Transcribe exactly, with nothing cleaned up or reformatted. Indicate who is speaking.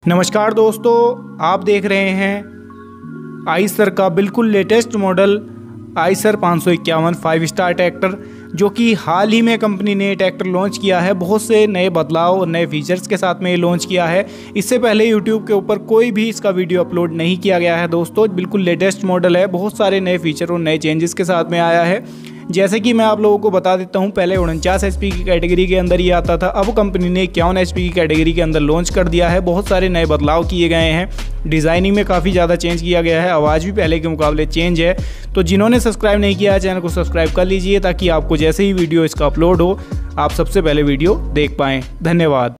Speaker 1: नमस्कार दोस्तों, आप देख रहे हैं आइसर का बिल्कुल लेटेस्ट मॉडल आइसर पाँच सौ इक्यावन फाइव स्टार ट्रैक्टर, जो कि हाल ही में कंपनी ने ट्रैक्टर लॉन्च किया है। बहुत से नए बदलाव और नए फीचर्स के साथ में ये लॉन्च किया है। इससे पहले यूट्यूब के ऊपर कोई भी इसका वीडियो अपलोड नहीं किया गया है दोस्तों। बिल्कुल लेटेस्ट मॉडल है, बहुत सारे नए फीचर और नए चेंजेस के साथ में आया है। जैसे कि मैं आप लोगों को बता देता हूं, पहले उनचास एच पी की कैटेगरी के अंदर ये आता था, अब कंपनी ने इक्यावन एच पी की कैटेगरी के अंदर लॉन्च कर दिया है। बहुत सारे नए बदलाव किए गए हैं, डिज़ाइनिंग में काफ़ी ज़्यादा चेंज किया गया है, आवाज़ भी पहले के मुकाबले चेंज है। तो जिन्होंने सब्सक्राइब नहीं किया है चैनल को सब्सक्राइब कर लीजिए, ताकि आपको जैसे ही वीडियो इसका अपलोड हो आप सबसे पहले वीडियो देख पाएँ। धन्यवाद।